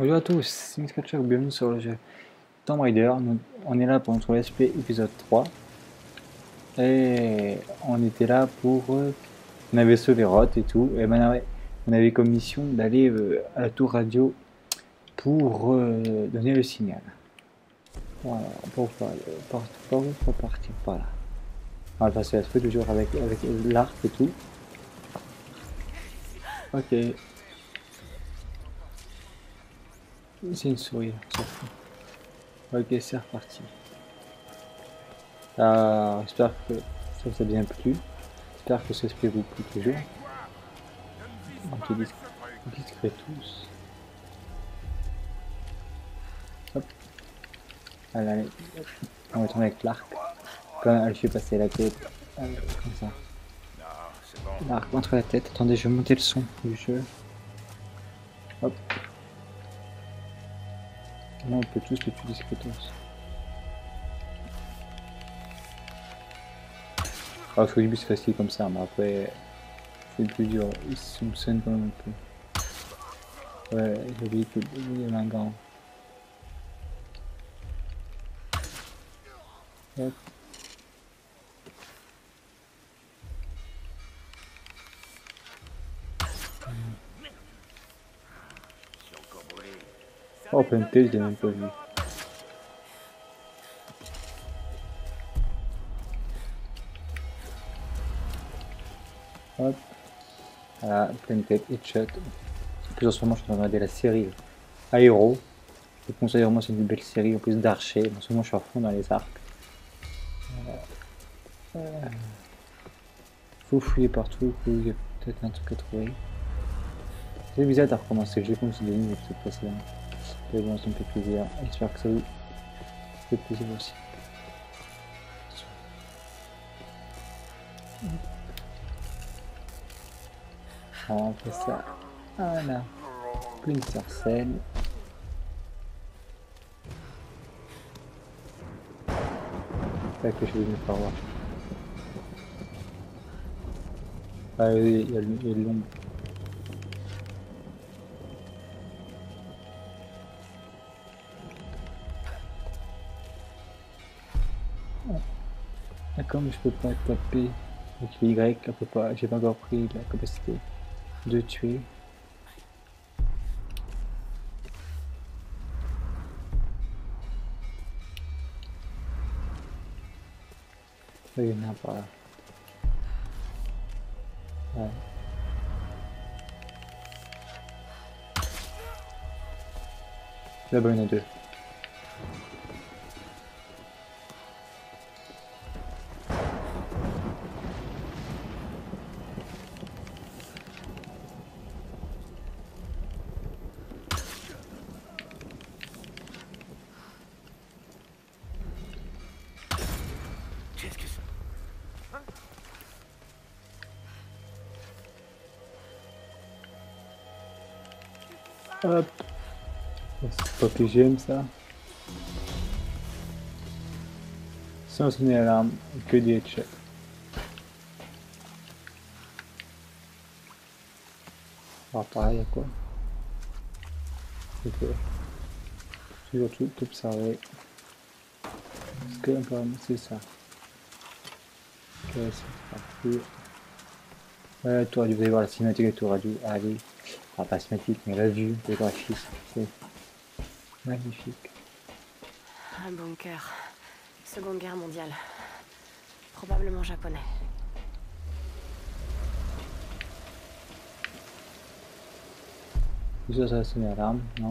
Bonjour à tous, c'est Mixcatcher, bienvenue sur le jeu Tomb Raider. On est là pour notre SP épisode 3. Et on était là pour... on avait sauvé Roth et tout. Et ben, on avait comme mission d'aller à la tour radio pour donner le signal. Voilà, pour partir par là. On va passer SP toujours avec l'arc et tout. Ok. C'est une souris, on s'en fout. Ok, c'est reparti. J'espère que ça vous a bien plu. J'espère que ce SP vous plaît toujours. On te discret tous. Hop. Allez, on va tourner avec l'arc. Quand elle fait passer la tête. Comme ça. L'arc entre la tête. Attendez, je vais monter le son du jeu. Hop. Là, on peut tous le tuer discretos. Alors, au début, c'est facile comme ça, mais après, c'est plus dur. Ils soupçonnent quand même un peu. Ouais, j'ai oublié qu'il y avait un gant. Hop. Oh, plein je l'ai même pas vu. Hop. Voilà, pleine tête, headshot. Plus en ce moment, je suis en train de regarder la série Aero. Je vous conseille vraiment, c'est une belle série en plus d'archer. En ce moment, je suis à fond dans les arcs. Faut fouiller partout, il y a peut-être un truc à trouver. C'est bizarre de recommencer le jeu comme c'est devenu l'épisode précédent. Mais bon, ça me fait plaisir. J'espère que ça vous fait plaisir aussi. On fait ça. Voilà. Une sarcelle. C'est que je vais me faire voir. Ah oui, il y a l'ombre. Ah, comme je peux pas taper avec le Y, on peut pas, j'ai pas encore pris la capacité de tuer. Il y en a par là. Ouais. Là-bas, il y en a deux. Qu'est-ce que c'est? Hop. C'est pas que j'aime ça. Sans sonner l'alarme, que des headshots. Alors pareil, à quoi? Ok. Toujours tout observer. Est-ce que apparemment c'est ça? Ok, c'est parti. Tour radio, vous allez voir la cinématique de Tour radio. Allez. Enfin, pas cinématique, mais la vue, le graphisme. C'est magnifique. Un bunker. Seconde guerre mondiale. Probablement japonais. Tout ça, ça a sonné l'alarme, non?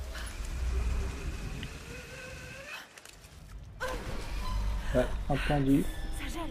Ouais, entendu. Ça gèle.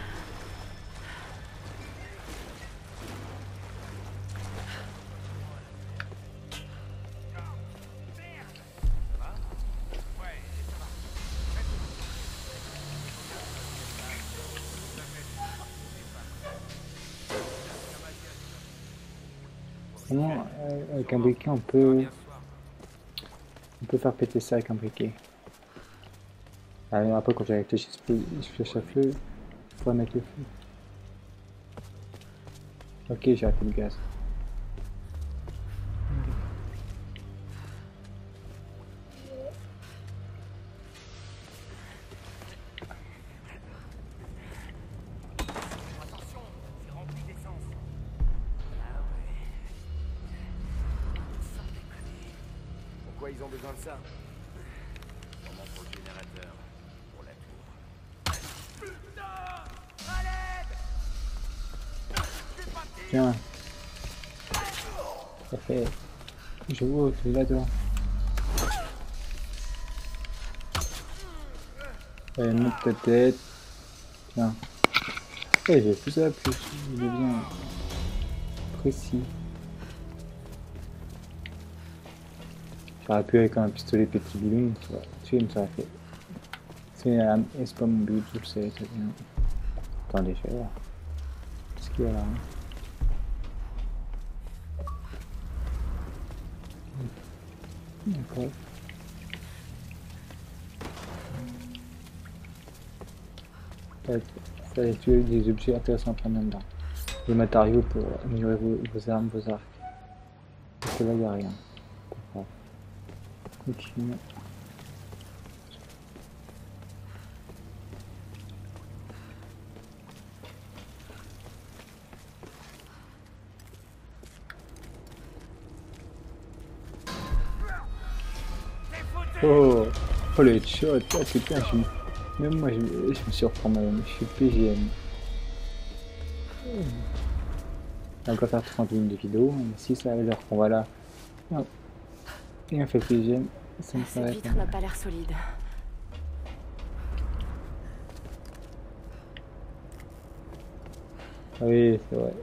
Comment, avec un briquet, on peut faire péter ça avec un briquet. Après, quand j'ai réfléchi, je flèche à feu, il faut mettre le feu. Ok, j'ai arrêté le gaz. quoi ils ont besoin de ça? Sûrement pour le générateur. Pour la tour. Putain! À l'aide! Tiens. Ça fait... Je vois, tu es là toi. Allez, monte ta tête. Tiens. Ouais, j'ai plus ça, plus il devient précis. J'aurais pu avec un pistolet petit bidon, tu vois. Tu sais, ça aurait fait. C'est pas mon but, je le sais, c'est bien. Attendez, je vais voir. Qu'est-ce qu'il y a là, hein? D'accord. Fallait tuer des objets intéressants à prendre dedans. Des matériaux pour améliorer vos armes, vos arcs. Parce que là, il n'y a rien. Pas grave. Continue. Oh, oh le headshot, oh putain, même moi je me surprends moi-même, je suis PGM. On va encore faire 30 minutes de vidéo, si ça a l'air qu'on va là, et on fait PGM, ça me Cette paraît vitre n'a pas l'air solide. Ah oui, c'est vrai.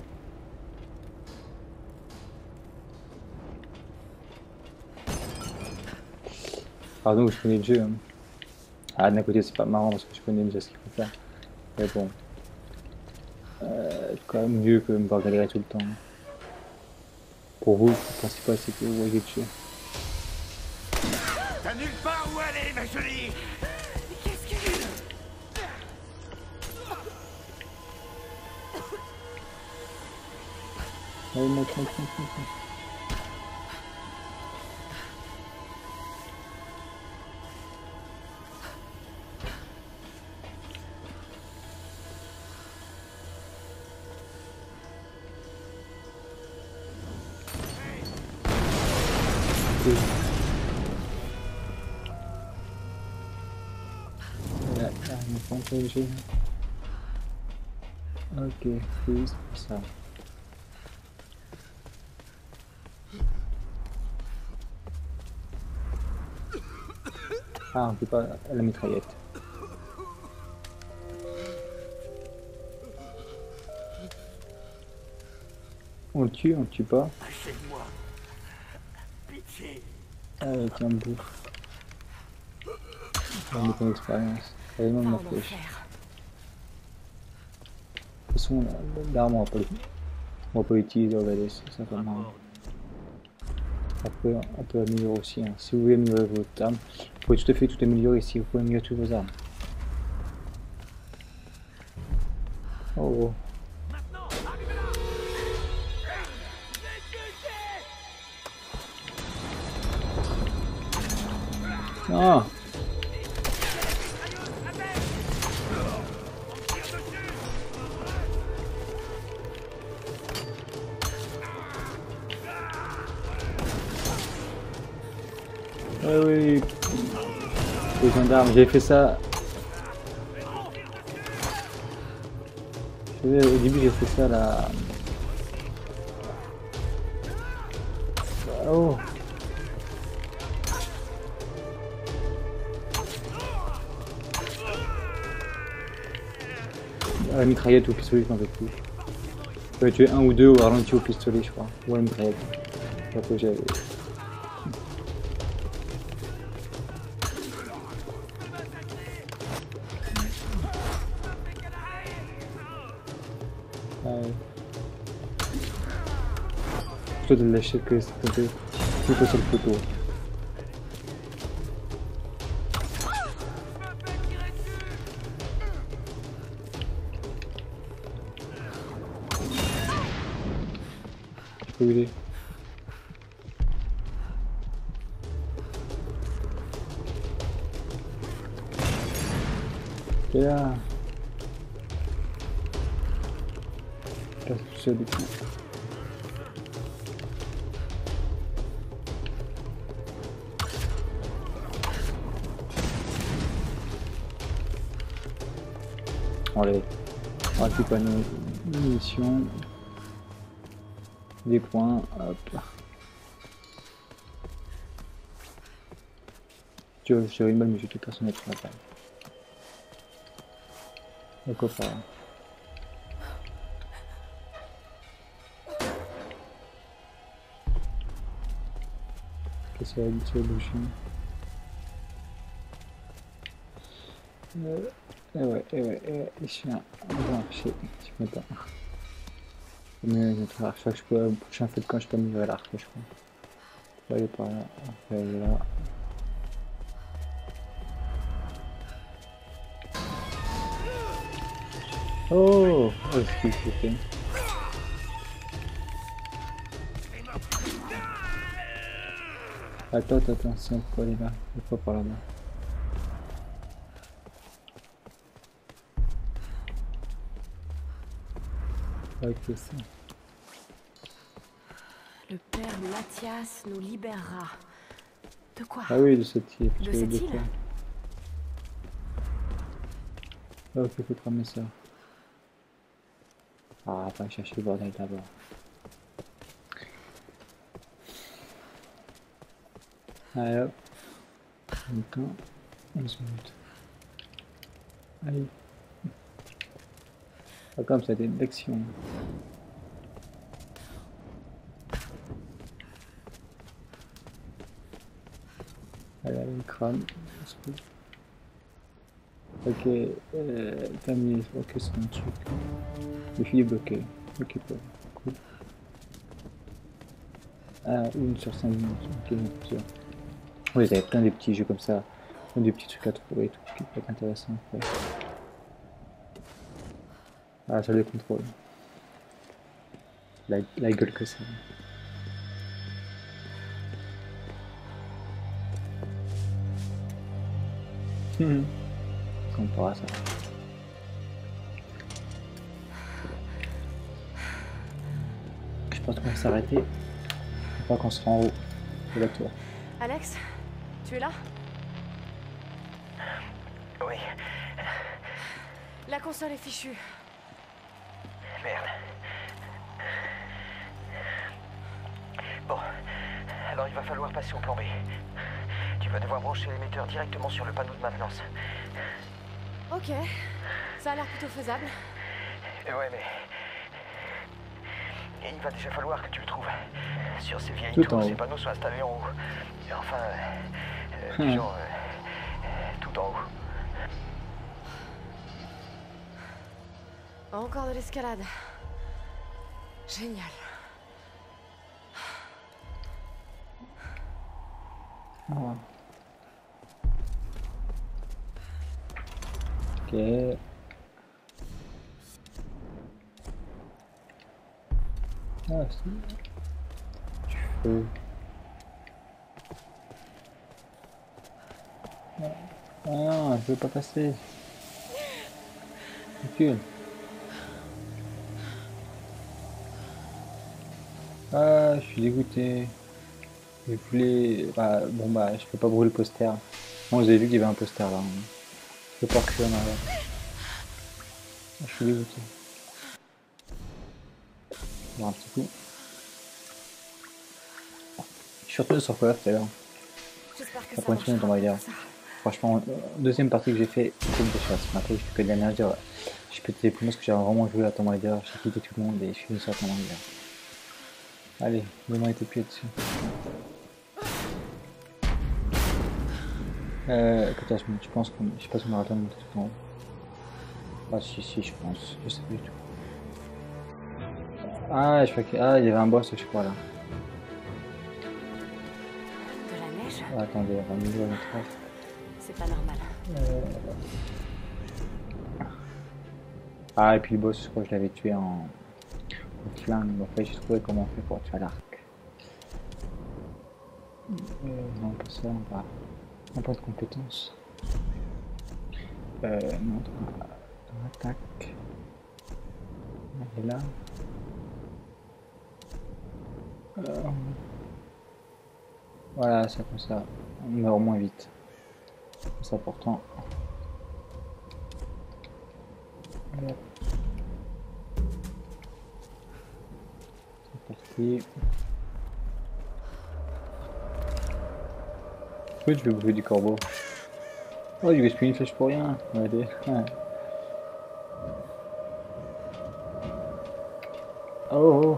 Pardon, je connais le jeu. Hein. Ah, d'un côté, c'est pas marrant parce que je connais déjà ce qu'il faut faire. Mais bon. C'est quand même mieux que de me voir galérer tout le temps. Pour vous, le principal, c'est que vous voyez le jeu. T'as nulle part où aller, ma jolie! Qu'est-ce que... Allez, monte. Là, il me faut encore le jeu. Ok, freeze, ça. Ah, on peut pas la mitraillette. On le tue pas. Achève-moi! Pitié! Allez, tiens, bouffe. On met ton expérience. Allez, même ma flèche. De toute façon, l'arme, on va pas l'utiliser, on va laisser ça comme arme. Après, on peut améliorer aussi. Hein. Si vous voulez améliorer votre arme, vous pouvez tout à fait tout améliorer ici. Vous pouvez améliorer toutes vos armes. Oh. Ah. Oui. Les gendarmes, j'ai fait ça. Au début, j'ai fait ça là. Oh. La mitraillette au pistolet, je m'en veux plus. J'avais tué un ou deux au ralenti au pistolet, je crois. Ou à la mitraillette. Après, j'avais. Plutôt de lâcher que c'était plutôt sur le poteau. Je peux aider. Et là. Là, c'est tout ça depuis. On récupère pas nos munitions. Des points, hop. J'ai une balle, mais j'ai tout personne à la balle. D'accord, pas. Qu'est-ce qu'il y a sur le bouchon? Les chiens, on va marcher, je peux pas. Mais notre arc, je crois que je peux, le prochain fait quand je peux améliorer l'arc, je crois. Je vais aller par là, on va aller là. Oh, ce qu'il fait. Attends, si on peut aller là, il faut par là-bas. Ok, ça. Le père Mathias nous libérera. De quoi? Ah oui, de cette île. De cette île? Ok, faut cramer ça. Ah, pas chercher le bordel d'abord. Allez hop. Encore 11 minutes. Allez. Pas comme ça, d'action. Allez, crâne. Ok, terminé. Ok, c'est un truc. Le fil est bloqué. Ok, cool. Ah, 1 sur 5 minutes. Ok, plusieurs. Oui, il y avait plein de petits jeux comme ça. Plein de petits trucs à trouver et tout, qui peut être intéressant. Ouais. Ah, ça le contrôle. La gueule que ça. On pourra ça. Je pense qu'on va s'arrêter. Une fois qu'on sera en haut de la tour. Alex, tu es là? Oui, La console est fichue. merde. Bon, alors il va falloir passer au plan B. Tu vas devoir brancher l'émetteur directement sur le panneau de maintenance. Ok, ça a l'air plutôt faisable. Ouais, mais... il va déjà falloir que tu le trouves. Sur ces vieilles Tout en tours, haut. ces panneaux sont installés en haut. Enfin, disons, tout en haut. Encore de l'escalade. Génial. Ah. Ok. Ah, c'est... Du feu. Ah non, je veux pas passer. Recule. Ah, je suis dégoûté. Je voulais... Ah, bon bah, je peux pas brûler le poster. Bon, vous avez vu qu'il y avait un poster là. Je peux pas reculer en arrière. Ah, je suis dégoûté. Voir un petit coup. Je suis retourné sur Call of tout à l'heure. J'espère que La ça première semaine de Tomb marchera. Raider. Franchement, deuxième partie que j'ai fait, c'est une des choses. Après, je fais que de la merde. Je peux te dire parce que j'ai vraiment joué à Tomb Raider. J'ai quitté tout le monde et je suis venu sur Tomb Raider. Allez, le moins était plus dessus. 14 minutes, je pense qu'on... Je sais pas si on aura le temps de monter tout en haut. Ah si, je pense. Je sais plus du tout. Ah, je crois que... Ah, il y avait un boss, je crois, là. De la neige? Ah, attendez, on va me dire notre âge. C'est pas normal. Ah, et puis le boss, je crois que je l'avais tué en flingue. En fait, j'ai trouvé comment on fait pour tuer à l'arc. Non, pas ça, on n'a pas de compétences. Non, dans attaque. Et là. Voilà, c'est comme ça. On meurt moins vite. C'est important. C'est parti. Pourquoi je vais bouffer du corbeau? Oh, il gaspille une flèche pour rien. Allez. Ouais. Oh, oh.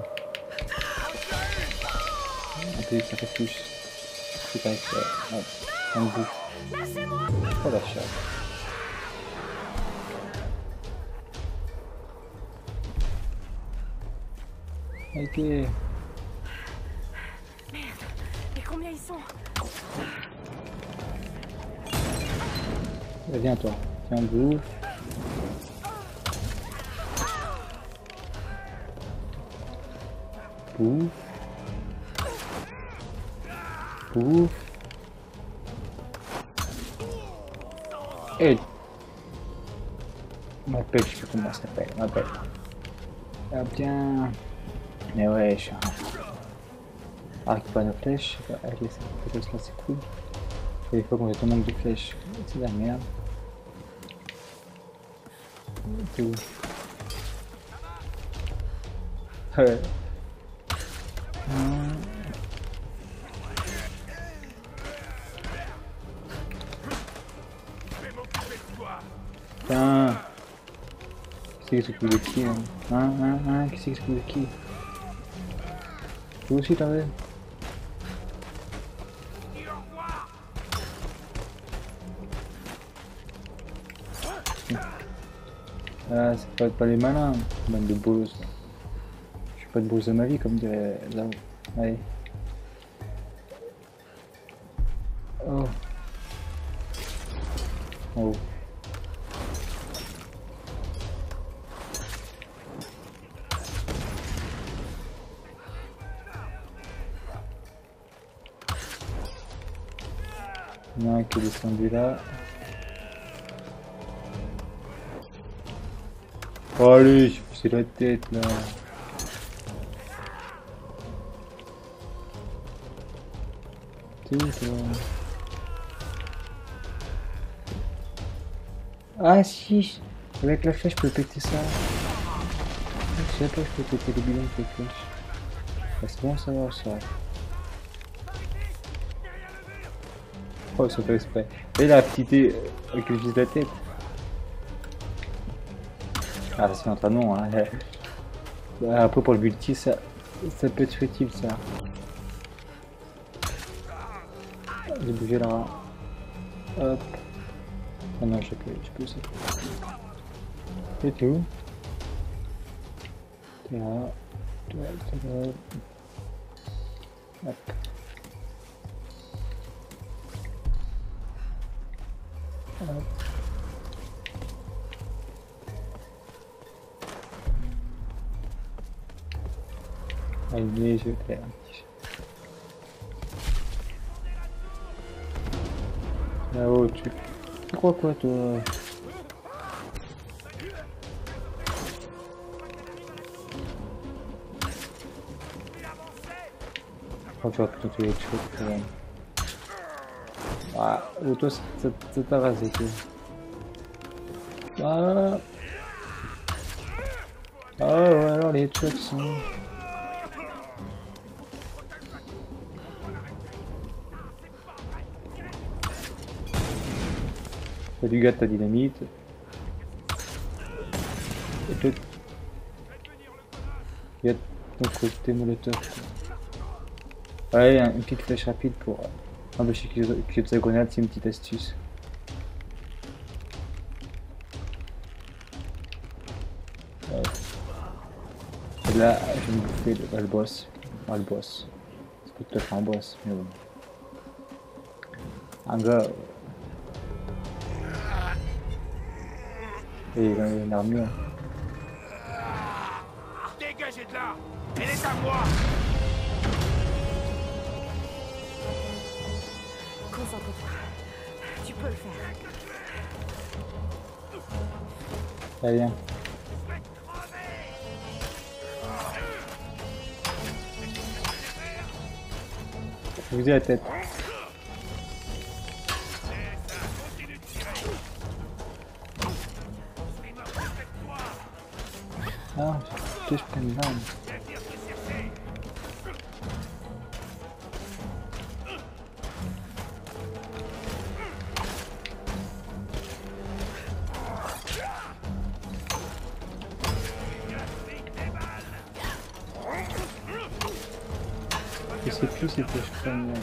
Un peu ça fait plus. C'est pas ça. Hop. On bouffe. Oh la chatte. Ok. Merde. Et combien ils sont? Viens toi. Tiens, bouffe. Bouffe. Bouffe. Et... Ma pelle, je sais plus comment ça s'appelle. Ma pelle. Ah bien. Mais ouais, je suis un... Ah, pas de flèches. Allez, c'est là, c'est cool. Et des fois quand j'ai tout manque de flèches, c'est de la merde. C'est ouf. Ouais. Putain. Qui c'est qui s'occupe de qui hein? Qui c'est qui s'occupe de qui? Toi aussi t'avais? Ah, c'est pas les malins, bande de bolos. Je suis pas de bolos de ma vie comme dirait là-haut. Allez. Oh. Oh. Il y en a un qui est descendu là. Oh, allez, c'est la tête là. Tais-toi. Ah si, avec la flèche je peux péter ça. Je sais pas, je peux péter les bidons avec les flèches. Ah, c'est bon à savoir ça. Oh, ça fait exprès. Et la petite avec le vis de la tête. Ah, c'est un non, hein. Après pour le multi, ça peut être utile ça. J'ai bougé là. Hop. Ah non, je peux aussi. Et tout. T'es là. T'es là. Hop. Hop. Allez, je vais faire un petit. Là-haut, tu crois quoi, toi? Je crois que tu vas plutôt tuer les choses quand même. Ah, ou toi, ça t'a rasé, toi. Ah. Ah, ouais, alors les headshots sont... Salut gars, ta dynamite. Et toi... Il y a ton côté molotov. Ouais, une petite flèche rapide pour empêcher qu'il y ait de sa grenade, c'est une petite astuce. Ouais. Et là, je vais me bouffer le boss. Ah, le boss. C'est pas tout à fait un boss, mais bon. Un gars... Et il a une armure. Dégagez de là! Elle est à moi! Concentre-toi. Tu peux le faire. Allez, viens. Je vous ai la tête. bam. Je sais plus si c'était je crois une...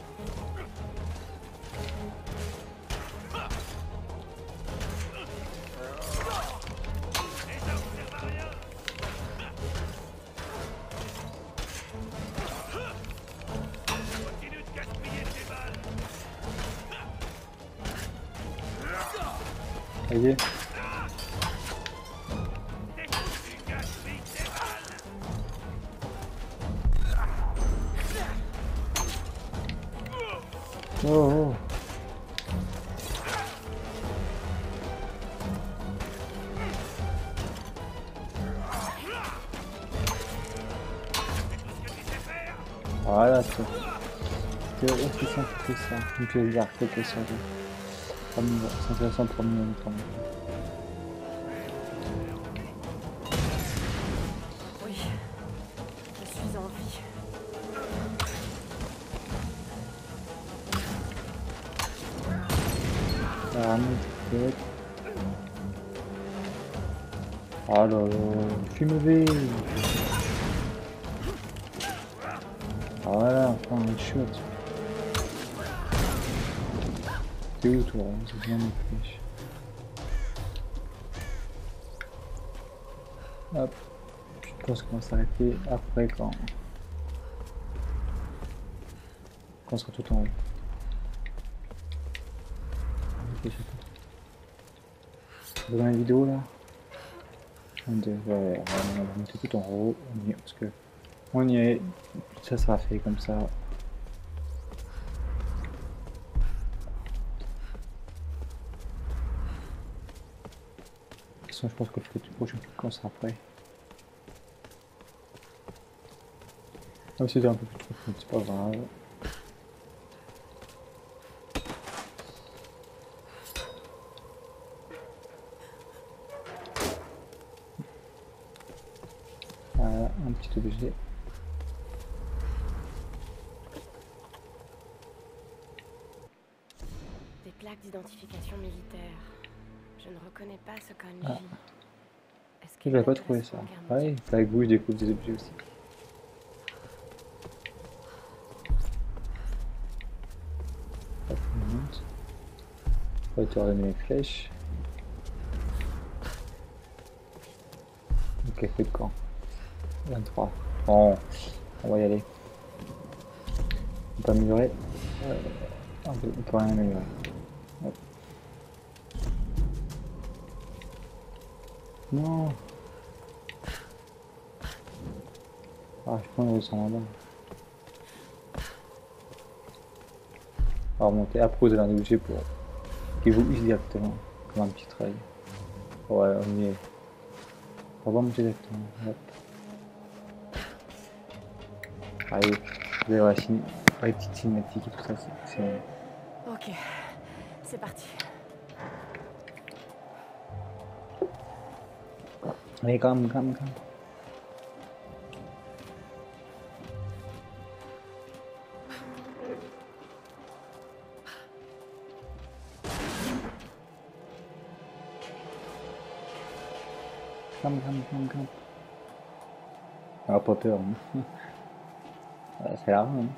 Ça y est. Oh, oh. Voilà, c'est ça, c'est ça. Donc les arcs, ok, ça va. C'est intéressant pour nous, quand même. Oui, je suis en vie. Ça ramène cette tête. Oh là là, je suis mauvais. Voilà, enfin un shot. T'es où toi? C'est bien ma flèche. Hop. Je pense qu'on va s'arrêter après quand on sera tout en haut. Ok, vous avez la vidéo là? Ouais, on va monter tout en haut, parce que on y est, ça sera fait comme ça. De toute façon, je pense que le prochain truc quand sera prêt. Même si c'était un peu plus trop, c'est pas grave. Voilà, un petit objet. Des plaques d'identification militaire. Je ne reconnais pas ce kanji. Ah. Est-ce Je qu'il n'avais pas date de la trouvé ça. Seconde Guerre Ouais, mondiale? avec vous, je découvre des objets aussi. Hop, on monte. On va te redonner les flèches. Ok, fait de camp. 23. Bon, on va y aller. On peut améliorer. On peut rien améliorer. Hop. Non. Ah, je prends le sang là-bas. On va remonter à poser un objet pour qu'il vous use directement. Comme un petit trail. Ouais, on y est. On va monter directement. Hop. Allez, vous allez voir la petite cinématique et tout ça, c'est bon. Ok, c'est parti. Allez, calme, calme, calme. Calme, calme, calme, calme. Ah, pas peur. Hein. C'est là, hein.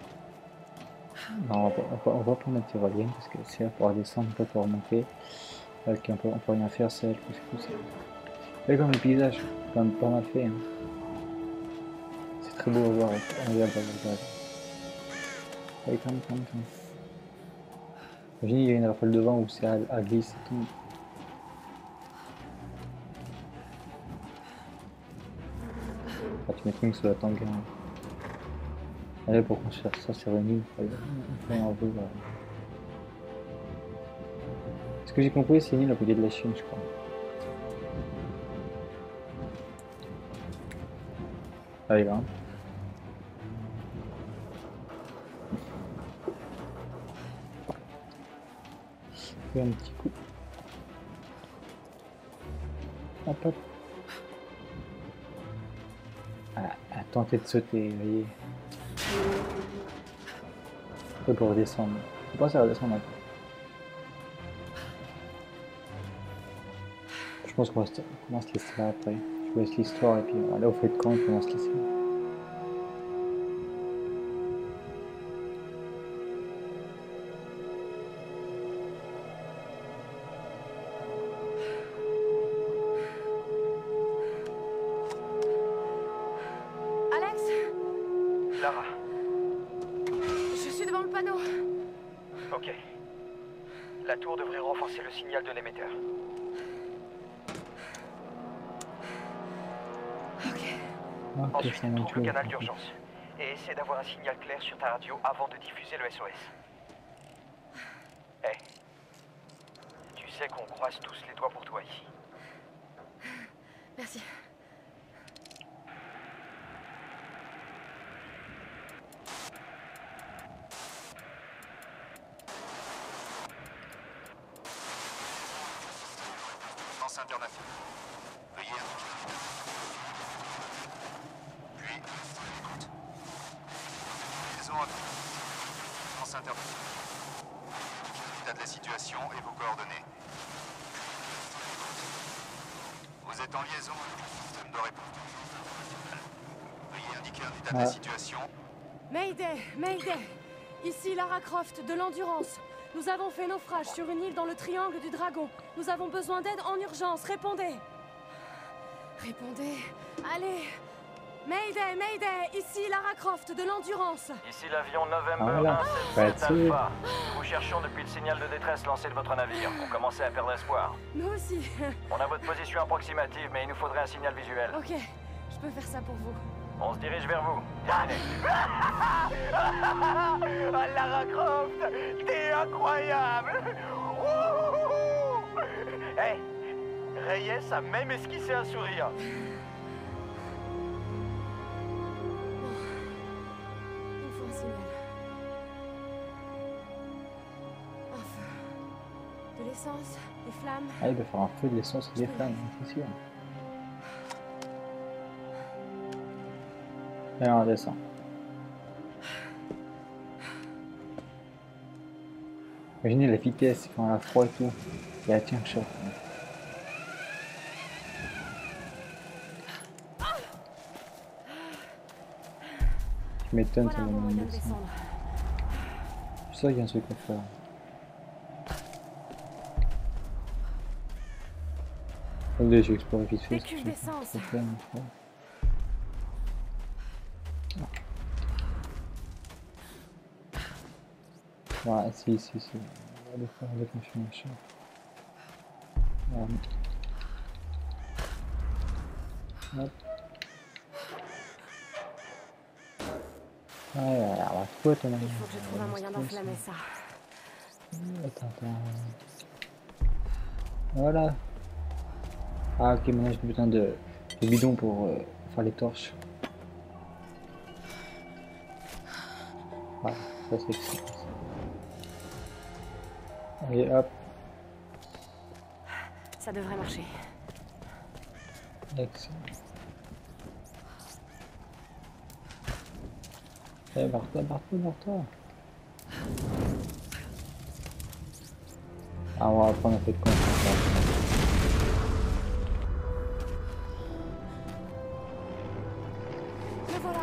Non, on va pas mettre tyrolienne parce que c'est là pour redescendre, pas pour remonter. Ok, on peut rien faire, c'est tout ça. Et comme le paysage, c'est quand même pas mal fait. Hein. C'est très beau à voir. Regarde, regarde. Allez, calme, calme, calme. Imagine, il y a une rafale de vent où c'est à glisse et tout. Ah, tu m'étonnes que ça doit tanguer. Hein. Allez, pour qu'on se fasse ça sur une île, il faut un peu. Voilà. Ce que j'ai compris, c'est une île à côté de la Chine, je crois. Allez, là. Fais un petit coup. Hop, hop. tenter de sauter, vous voyez. Après pour redescendre. Faut pas ça redescendre après. Je pense qu'on va se laisser là après. Je vous laisse l'histoire et puis on va aller au feu de camp et puis on va se laisser. Alex, Lara, je suis devant le panneau. ok. La tour devrait renforcer le signal de l'émetteur. Ok, Ensuite, ça m'a trouve le tué. canal d'urgence. Et essaie d'avoir un signal clair sur ta radio avant de diffuser le SOS. Hé. Tu sais qu'on croise tous les doigts pour toi ici. Merci. Lance internationale. Veuillez indiquer. Puis, écoute. Liaison à lance internationale. L'état de la situation et vos coordonnées. Vous êtes en liaison avec le système de réponse. Veuillez indiquer un état de la situation. Mayday, Mayday. Ici Lara Croft de l'Endurance. Nous avons fait naufrage sur une île dans le triangle du Dragon. Nous avons besoin d'aide en urgence. Répondez. Répondez. Allez. Mayday, Mayday. Ici Lara Croft de l'Endurance. Ici l'avion November Voilà. 177 Bah, Alpha. Nous vous cherchons depuis le signal de détresse lancé de votre navire. On commençait à perdre espoir. Nous aussi. On a votre position approximative, mais il nous faudrait un signal visuel. Ok, je peux faire ça pour vous. On se dirige vers vous. Ah, Lara Croft, t'es incroyable. Hé, Reyes a même esquissé un sourire. Il me faut un signal. Un feu. De l'essence, des flammes. Ah, il va faire un feu de l'essence et des flammes, c'est sûr. Et on descend. Imaginez la vitesse quand on a froid et tout. Et elle tient le choc. Tu m'étonnes, Voilà ça un va bon me moyen de descendre. descendre. Je suis sûr qu'il y a un truc à faire. Attendez, je vais explorer vite fait. Des cuves d'essence. Ouais, si. On va le faire avec un machin. Hop. Ouais, alors, quoi ton Il faut que je trouve un moyen d'enflammer ça. Attends. Voilà. Ah, ok, maintenant j'ai besoin de bidon pour faire les torches. Voilà, ça c'est excellent. Allez, hop. Ça devrait marcher. Excellent. Eh, barre-toi. Ah, on va prendre un peu de confiance. Me voilà.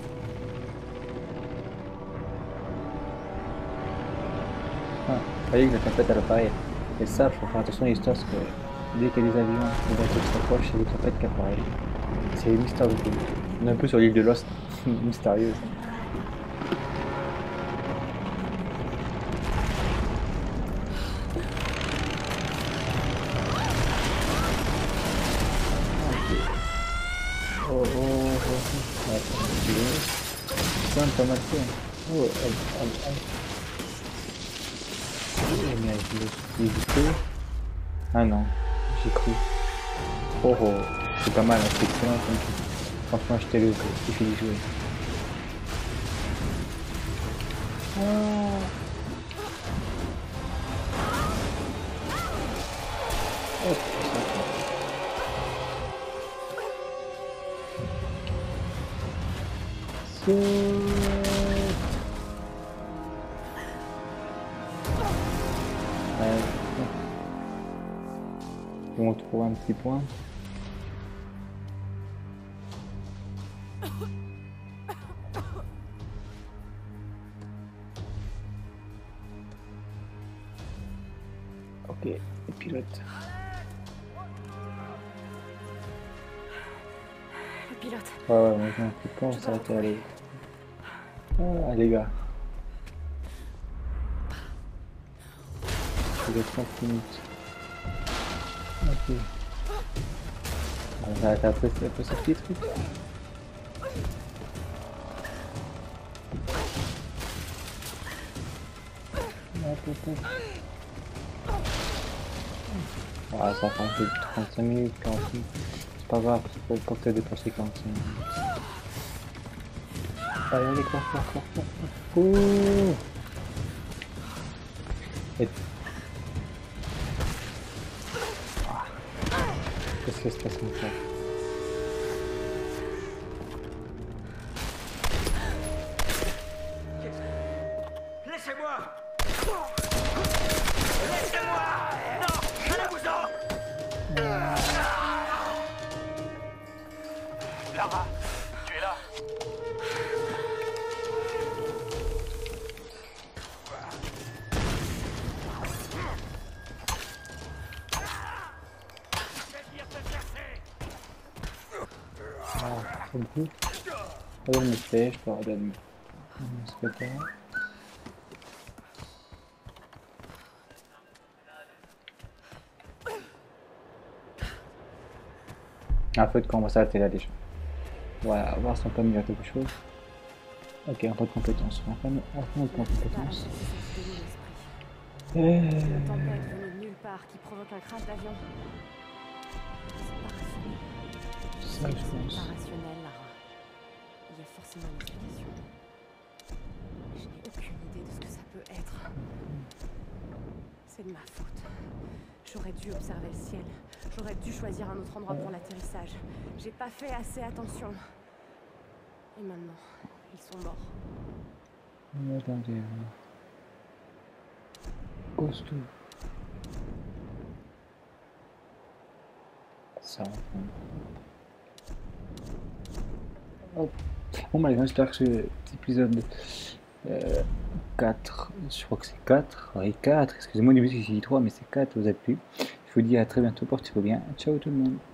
Ah, vous voyez que la tempête elle apparaît. Et ça, faut faire attention à l'histoire parce que dès qu'il y a des avions, des bateaux qui s'approchent, c'est des tempêtes qui apparaissent. C'est mystérieux. On est un peu sur l'île de Lost, mystérieuse. Oh. Attends, c'est quand même pas mal fait. Oh, oh, merde, il est fait. Ah non, j'ai cru. Oh, c'est pas mal, c'est excellent comme tout. Franchement, achetez-le, il suffit d'y jouer. Oh. Oh, putain. On trouve un petit point. Ok, les pilotes. Le pilote. Ouais, moi j'ai un coup de camp, ça va être aller. Ah, les gars. Il est 30 minutes. Ok. On va arrêter après ce petit truc. Ah, ça fait un peu 35 minutes, 40 minutes. C'est pas grave, faut pas que ça dépasse les 45 minutes. Allez, allez, cours. Ouh. Et... Ah. Qu'est-ce qui se passe maintenant? Laissez-moi! Laissez-moi! Non! Allez-vous-en! Lara, tu es là? Je vais venir te chercher! Ah, c'est bon. Redonne mes flèches, je te redonne mon secrétaire. En fait, quand on va s'arrêter là déjà. Voilà, voir si on peut améliorer quelque chose. Ok, un peu de compétences. On va notre point de compétences. C'est une tempête venue de nulle part qui provoque un crash d'avion. C'est pas rationnel. Ça, je pense. Pas rationnel, Lara. Il y a forcément une explication. Je n'ai aucune idée de ce que ça peut être. C'est de ma faute. J'aurais dû observer le ciel. J'aurais dû choisir un autre endroit pour l'atterrissage. J'ai pas fait assez attention. Et maintenant, ils sont morts. Attendez. Costaud. Ça. Hop. Bon, bah, les gars, j'espère que ce petit épisode 4, je crois que c'est 4, oui 4, excusez-moi au début j'ai dit 3, mais c'est 4, vous êtes plus. Je vous dis à très bientôt, portez-vous bien, ciao tout le monde.